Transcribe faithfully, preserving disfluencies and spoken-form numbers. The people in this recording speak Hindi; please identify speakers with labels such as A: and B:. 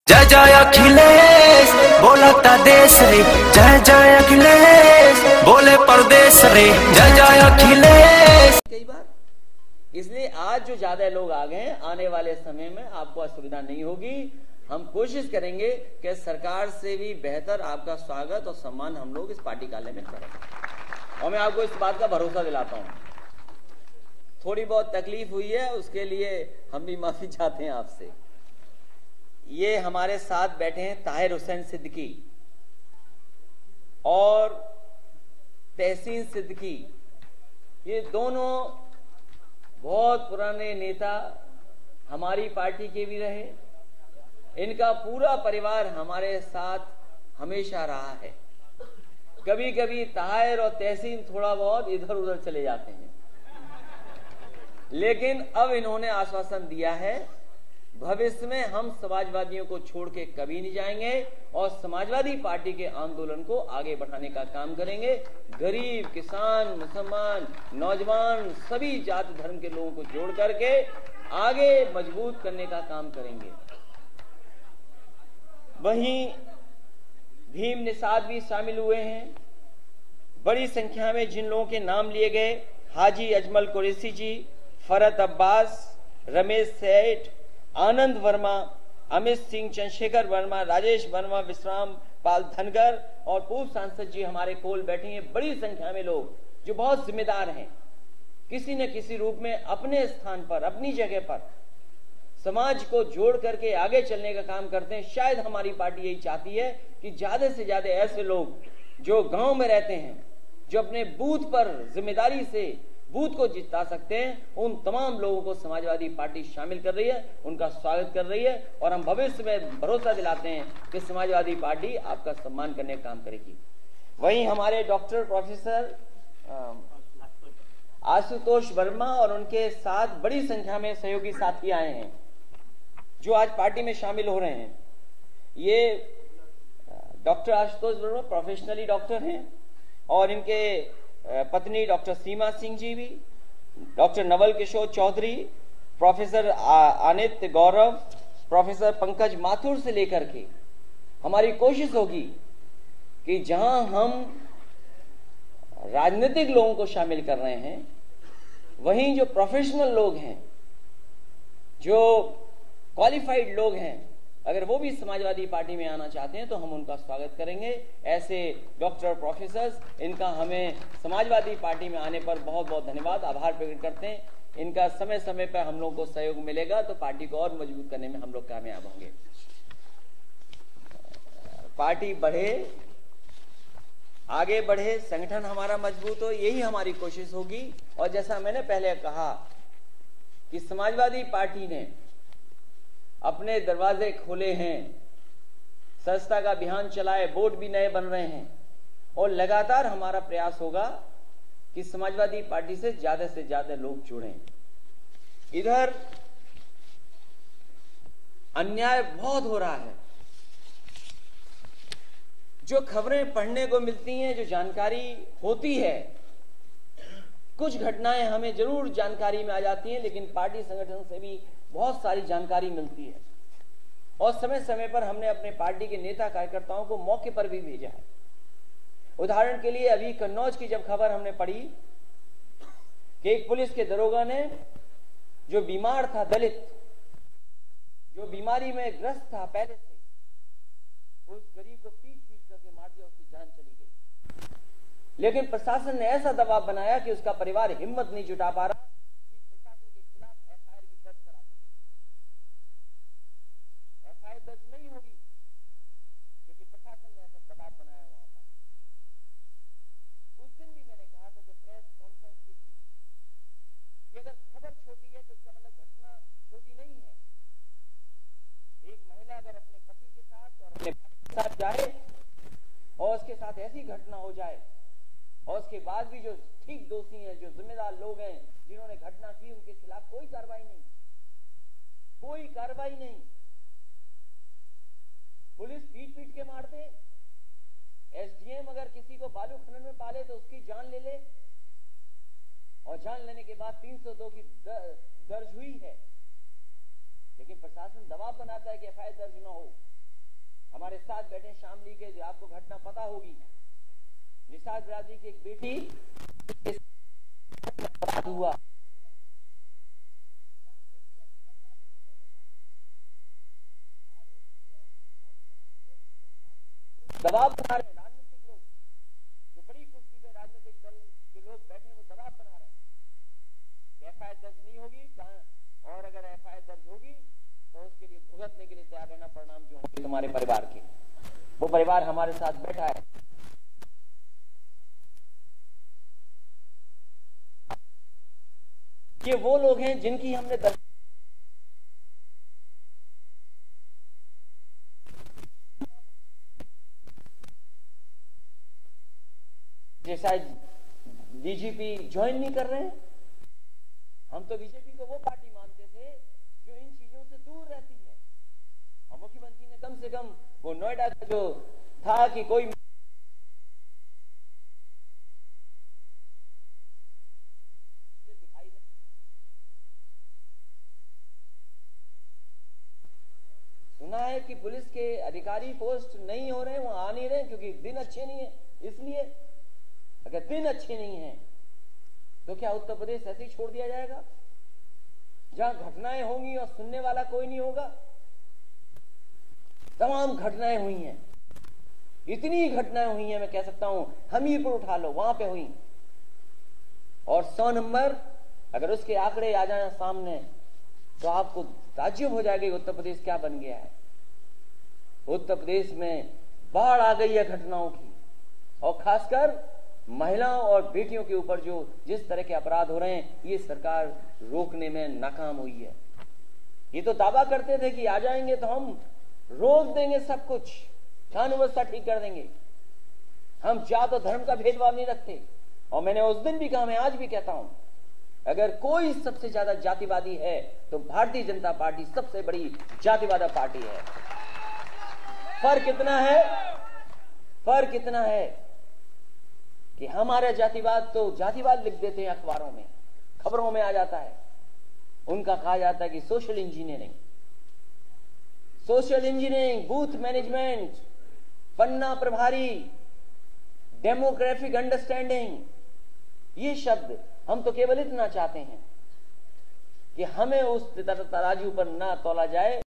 A: जय जय अखिलेश बोलता देश रे, जय जय अखिलेश बोले परदेश रे, जय जय अखिलेश।
B: कई बार इसलिए आज जो ज्यादा लोग आ गए हैं, आने वाले समय में आपको असुविधा नहीं होगी। हम कोशिश करेंगे कि सरकार से भी बेहतर आपका स्वागत और सम्मान हम लोग इस पार्टी कार्यालय में करें। और मैं आपको इस बात का भरोसा दिलाता हूं, थोड़ी बहुत तकलीफ हुई है, उसके लिए हम भी माफी चाहते हैं आपसे। ये हमारे साथ बैठे हैं ताहिर हुसैन सिद्दीकी और तहसीन सिद्दीकी। ये दोनों बहुत पुराने नेता हमारी पार्टी के भी रहे। इनका पूरा परिवार हमारे साथ हमेशा रहा है। कभी कभी ताहिर और तहसीन थोड़ा बहुत इधर उधर चले जाते हैं, लेकिन अब इन्होंने आश्वासन दिया है भविष्य में हम समाजवादियों को छोड़ के कभी नहीं जाएंगे और समाजवादी पार्टी के आंदोलन को आगे बढ़ाने का काम करेंगे। गरीब, किसान, मुसलमान, नौजवान, सभी जाति धर्म के लोगों को जोड़ करके आगे मजबूत करने का काम करेंगे। वहीं भीम निषाद भी शामिल हुए हैं। बड़ी संख्या में जिन लोगों के नाम लिए गए, हाजी अजमल कुरैशी जी, फरत अब्बास, रमेश सेठ, आनंद वर्मा, अमित सिंह, चंद्रशेखर वर्मा, राजेश वर्मा, विश्राम पाल धनगर और पूर्व सांसद जी हमारे कोल बैठे हैं। बड़ी संख्या में लोग जो बहुत जिम्मेदार हैं, किसी न किसी रूप में अपने स्थान पर, अपनी जगह पर समाज को जोड़ करके आगे चलने का काम करते हैं। शायद हमारी पार्टी यही चाहती है कि ज्यादा से ज्यादा ऐसे लोग जो गांव में रहते हैं, जो अपने बूथ पर जिम्मेदारी से बूथ को जिता सकते हैं, उन तमाम लोगों को समाजवादी पार्टी शामिल कर रही है, उनका स्वागत कर रही है। और हम भविष्य में भरोसा दिलाते हैं कि समाजवादी पार्टी आपका सम्मान करने का काम करेगी। वहीं हमारे डॉक्टर प्रोफेसर आशुतोष वर्मा और उनके साथ बड़ी संख्या में सहयोगी साथी आए हैं जो आज पार्टी में शामिल हो रहे हैं। ये doctor Ashutosh Verma professionally doctor हैं और इनके पत्नी डॉक्टर सीमा सिंह जी भी, doctor Naval Kishore Chaudhary, professor Anit Gaurav, professor Pankaj Mathur से लेकर के हमारी कोशिश होगी कि जहां हम राजनीतिक लोगों को शामिल कर रहे हैं, वहीं जो प्रोफेशनल लोग हैं, जो क्वालिफाइड लोग हैं, अगर वो भी समाजवादी पार्टी में आना चाहते हैं तो हम उनका स्वागत करेंगे। ऐसे डॉक्टर प्रोफेसर्स, इनका हमें समाजवादी पार्टी में आने पर बहुत बहुत धन्यवाद, आभार प्रकट करते हैं। इनका समय समय पर हम लोगों को सहयोग मिलेगा तो पार्टी को और मजबूत करने में हम लोग कामयाब होंगे। पार्टी बढ़े, आगे बढ़े, संगठन हमारा मजबूत हो, यही हमारी कोशिश होगी। और जैसा मैंने पहले कहा कि समाजवादी पार्टी ने अपने दरवाजे खोले हैं, सस्ता का अभियान चलाए, बोर्ड भी नए बन रहे हैं और लगातार हमारा प्रयास होगा कि समाजवादी पार्टी से ज्यादा से ज्यादा लोग जुड़ें। इधर अन्याय बहुत हो रहा है। जो खबरें पढ़ने को मिलती हैं, जो जानकारी होती है, कुछ घटनाएं हमें जरूर जानकारी में आ जाती हैं, लेकिन पार्टी संगठन से भी बहुत सारी जानकारी मिलती है। और समय समय पर हमने अपने पार्टी के नेता कार्यकर्ताओं को मौके पर भी भेजा है। उदाहरण के लिए अभी कन्नौज की जब खबर हमने पढ़ी कि एक पुलिस के दरोगा ने, जो बीमार था, दलित, जो बीमारी में ग्रस्त था पहले से, उस गरीब को पीट पीट करके मार दिया, उसकी जान चली गई। लेकिन प्रशासन ने ऐसा दबाव बनाया कि उसका परिवार हिम्मत नहीं जुटा पा रहा कि प्रशासन के खिलाफ एफ आई आर भी दर्ज करा सके। एफ आई आर दर्ज नहीं होगी क्योंकि प्रशासन ने ऐसा दबाव बनाया वहां पर। उस दिन भी मैंने कहा था जब प्रेस कॉन्फ्रेंस की थी कि अगर खबर छोटी है तो इसका मतलब घटना छोटी नहीं है। एक महिला अगर अपने पति के साथ और अपने भाई के साथ जाए और उसके साथ ऐसी घटना हो जाए और उसके बाद भी जो ठीक दोषी हैं, जो जिम्मेदार लोग हैं, जिन्होंने घटना की, उनके खिलाफ कोई कार्रवाई नहीं, कोई कार्रवाई नहीं। पुलिस पीट पीट के मार दे, एसडीएम अगर किसी को बालू खनन में पाले तो उसकी जान ले ले, और जान लेने के बाद तीन सौ दो की दर्ज हुई है, लेकिन प्रशासन दबाव बनाता है कि एफ आई आर दर्ज न हो। हमारे साथ बैठे शामली के, जो आपको घटना पता होगी, निषाद बिरादरी की एक बेटी अपराध हुआ, दबाव बना रहे हैं राजनीतिक लोग, जो बड़ी कुर्सी पे राजनीतिक दल के लोग बैठे हैं, वो दबाव बना रहे हैं। एफ आई आर दर्ज नहीं होगी, और अगर एफ आई आर दर्ज होगी तो उसके लिए भुगतने के लिए तैयार रहना परिणाम जो होंगे तुम्हारे परिवार के। वो परिवार हमारे साथ बैठा है। ये वो लोग हैं जिनकी हमने दर... शायद बीजेपी ज्वाइन नहीं कर रहे हैं। हम तो बीजेपी को वो पार्टी मानते थे जो इन चीजों से दूर रहती है, और मुख्यमंत्री ने कम से कम वो नोएडा का जो था कि कोई दिखाई नहीं, सुना है कि पुलिस के अधिकारी पोस्ट नहीं हो रहे, वहां आ नहीं रहे क्योंकि दिन अच्छे नहीं है। इसलिए अगर दिन अच्छे नहीं हैं तो क्या उत्तर प्रदेश ऐसे ही छोड़ दिया जाएगा, जहां घटनाएं होंगी और सुनने वाला कोई नहीं होगा? तमाम घटनाएं हुई हैं, इतनी घटनाएं हुई हैं, मैं कह सकता हूं हमीरपुर उठा लो, वहां पे हुई, और सौ नंबर अगर उसके आंकड़े आ जाए सामने तो आपको ताज्जुब हो जाएगा कि उत्तर प्रदेश क्या बन गया है। उत्तर प्रदेश में बाढ़ आ गई है घटनाओं की, और खासकर महिलाओं और बेटियों के ऊपर जो जिस तरह के अपराध हो रहे हैं, ये सरकार रोकने में नाकाम हुई है। ये तो दावा करते थे कि आ जाएंगे तो हम रोक देंगे सब कुछ, कानून व्यवस्था ठीक कर देंगे, हम जात और धर्म का भेदभाव नहीं रखते। और मैंने उस दिन भी कहा, मैं आज भी कहता हूं, अगर कोई सबसे ज्यादा जातिवादी है तो भारतीय जनता पार्टी सबसे बड़ी जातिवादी पार्टी है। फर्क इतना है, फर्क इतना है कि हमारा जातिवाद तो जातिवाद लिख देते हैं अखबारों में, खबरों में आ जाता है, उनका कहा जाता है कि social engineering, social engineering, booth management, पन्ना प्रभारी, डेमोग्राफिक अंडरस्टैंडिंग, ये शब्द हम तो केवल इतना चाहते हैं कि हमें उस तराजू पर ना तोला जाए